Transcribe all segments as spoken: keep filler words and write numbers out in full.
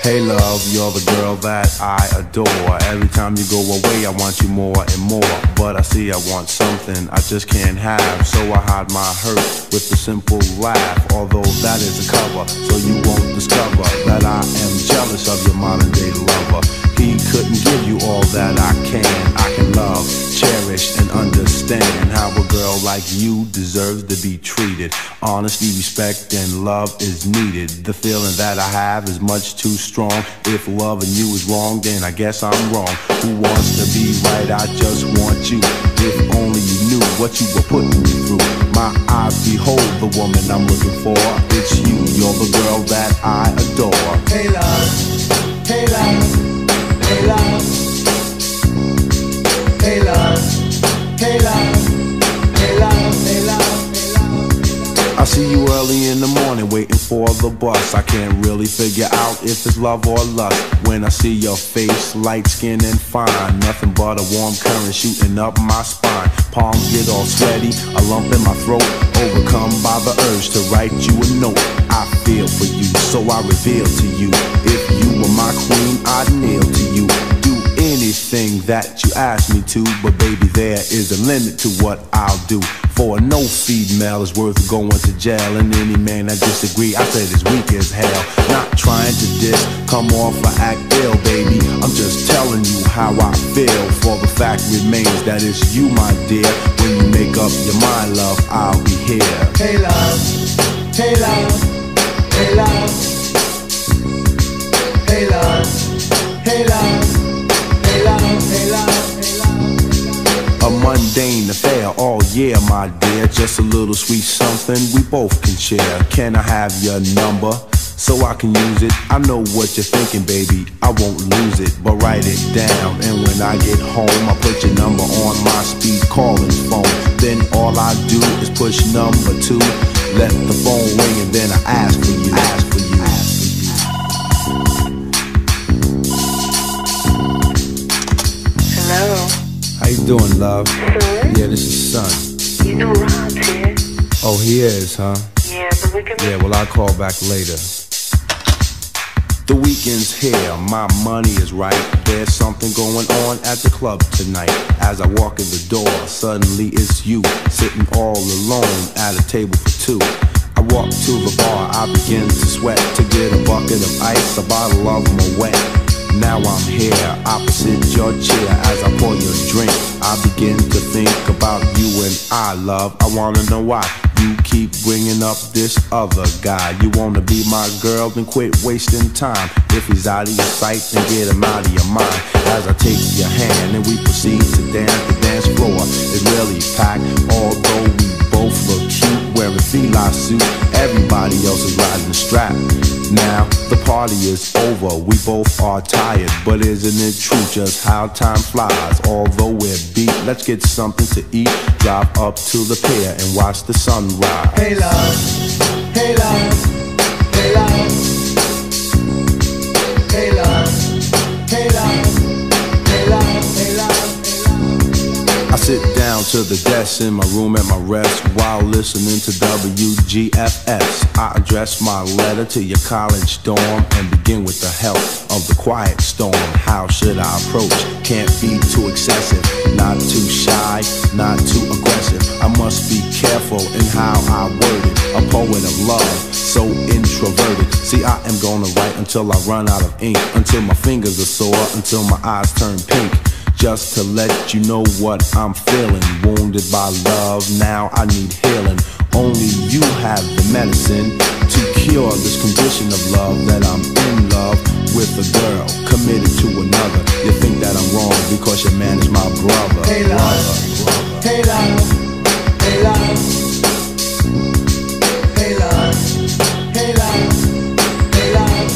Hey love, you're the girl that I adore. Every time you go away I want you more and more. But I see I want something I just can't have, so I hide my hurt with a simple laugh. Although that is a cover, so you won't discover that I am jealous of your modern day lover. He couldn't give you all that I can. I can love, cherish, and understand how a girl like you deserves to be treated. Honesty, respect, and love is needed. The feeling that I have is much too strong. If loving you is wrong, then I guess I'm wrong. Who wants to be right? I just want you. If only you knew what you were putting me through. My eyes behold the woman I'm looking for. It's you, you're the girl that I adore. Hey love, hey love. Hey love, hey love, hey love, hey love, hey love. I see you early in the morning waiting for the bus. I can't really figure out if it's love or lust. When I see your face, light skin and fine, nothing but a warm current shooting up my spine. Palms get all sweaty, a lump in my throat, overcome by the urge to write you a note. I feel for you, so I reveal to you. If you were my queen, I'd kneel to you. Do anything that you ask me to, but baby, there is a limit to what I'll do. For no female is worth going to jail, and any man that disagree, I said is weak as hell. Not trying to diss, come off or act ill, baby. I'm just telling you how I feel. For the fact remains that it's you, my dear. When you make up your mind, love, I'll be here. Hey love, hey love, hey love, hey love, hey love, hey love, hey love. A mundane affair, oh yeah, my dear. Just a little sweet something we both can share. Can I have your number so I can use it? I know what you're thinking, baby, I won't lose it. But write it down, and when I get home I put your number on my speed calling phone. Then all I do is push number two, let the phone ring, and then I ask for you, ask for you, ask for you. Hello. How you doing, love? Son? Yeah, this is Son. You know Rob's here. Oh, he is, huh? Yeah, but we can... Yeah, well, I'll call back later. The weekend's here, my money is right. There's something going on at the club tonight. As I walk in the door, suddenly it's you, sitting all alone at a table for two. I walk to the bar, I begin to sweat. To get a bucket of ice, a bottle of Moet. Now I'm here, opposite your chair. As I pour your drink, I begin to think about you and I, love. I wanna know why you keep bringing up this other guy. You wanna be my girl, then quit wasting time. If he's out of your sight, then get him out of your mind. As I take your hand and we proceed to dance, the dance floor is really packed. Although we both look cute wearing fila suit, everybody else is riding the strap. Now the party is over, we both are tired, but isn't it true just how time flies? Although we're beat, let's get something to eat, drive up to the pier and watch the sunrise. Hey love, hey love, hey love, hey love, hey love, hey love, hey love. I sit down to the desk in my room at my rest while listening to W G F S. I address my letter to your college dorm and begin with the help of the quiet storm. How should I approach? Can't be too excessive, not too shy, not too aggressive. I must be careful in how I word it. A poet of love, so introverted. See, I am gonna write until I run out of ink, until my fingers are sore, until my eyes turn pink. Just to let you know what I'm feeling. Wounded by love, now I need healing. Only you have the medicine to cure this condition of love. That I'm in love with a girl, committed to another. You think that I'm wrong because your man is my brother. Hey love, hey love, hey love, hey love, hey love, hey love.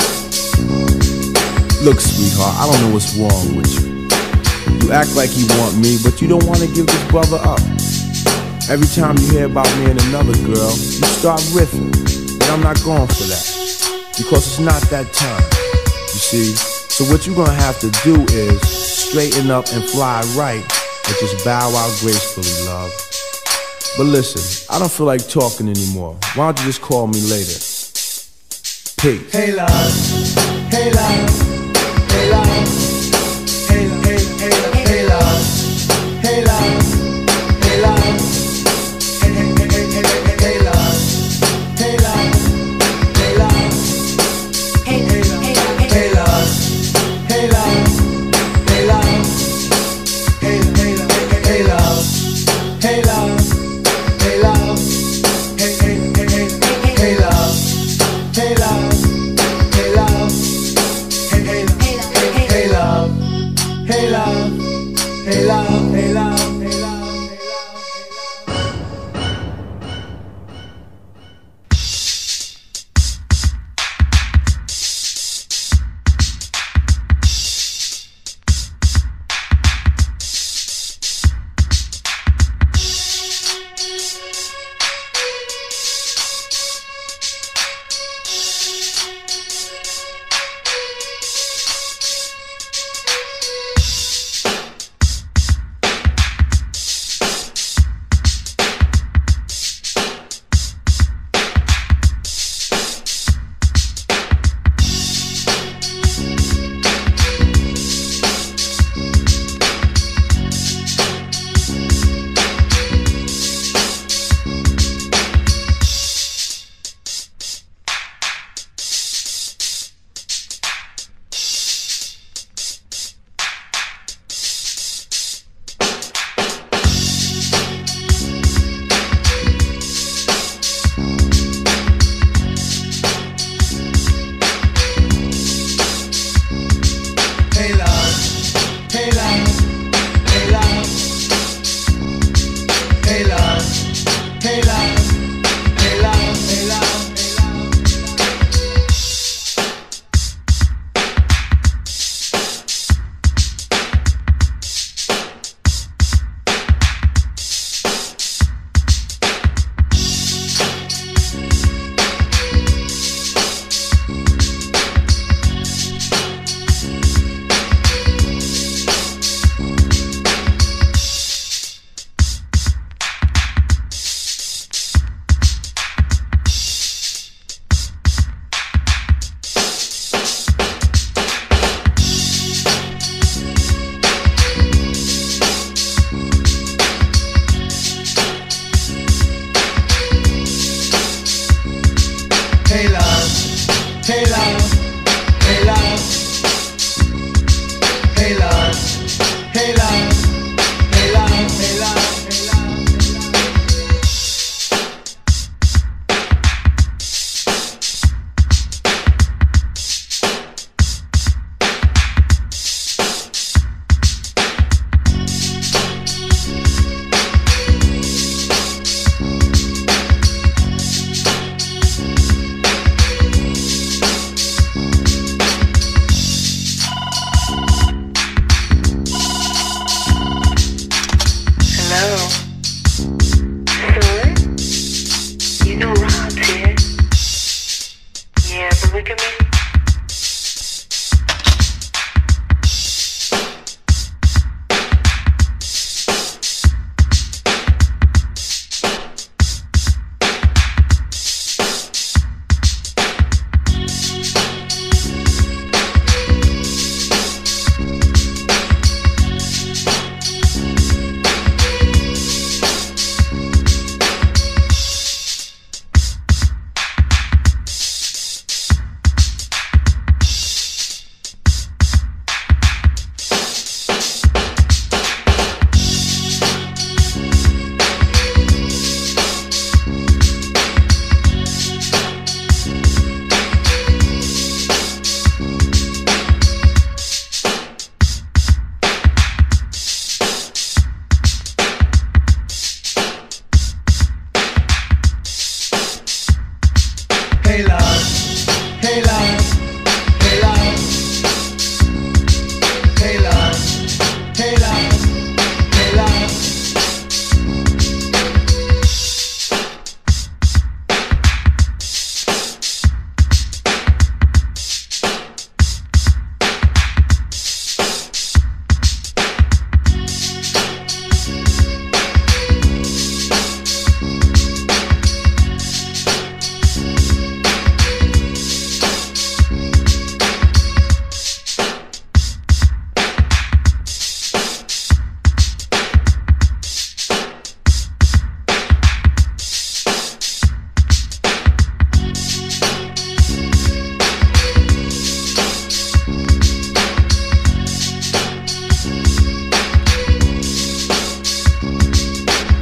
Look, sweetheart, I don't know what's wrong with you. You act like you want me, but you don't want to give this brother up. Every time you hear about me and another girl, you start riffing. And I'm not going for that, because it's not that time, you see. So what you're gonna have to do is straighten up and fly right, and just bow out gracefully, love. But listen, I don't feel like talking anymore. Why don't you just call me later? Peace. Hey love, hey hey love, hey love, hey hey hey hey love, hey love, hey love, hey hey hey hey hey love, hey love, hey love, hey hey hey love, hey love, hey love, hey hey hey love, hey love, hey love, hey hey hey hey love, hey love, hey love, hey hey hey love, hey love, hey love, hey love.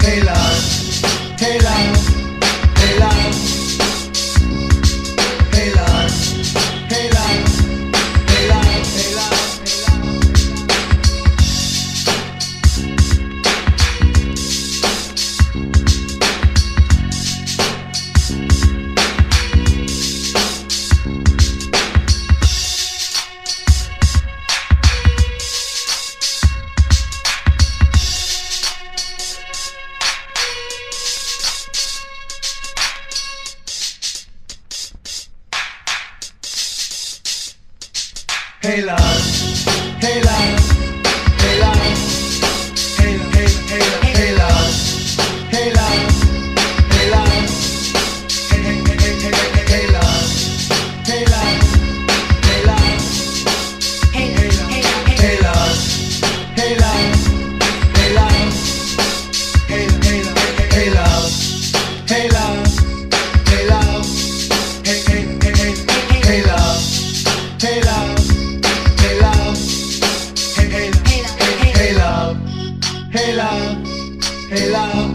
hey love, hey love, hey love, hey love, hey love, hey love, hey love, hey love. Hey love, hey love, hey love, hey hey hey hey love, hey love, hey love, hey hey hey hey hey hey love, hey love, hey love, hey hey hey hey love, hey love, hey love, hey hey hey love, hey love, hey love, hey hey hey hey hey love, hey love. Hey love, hey love, hey love,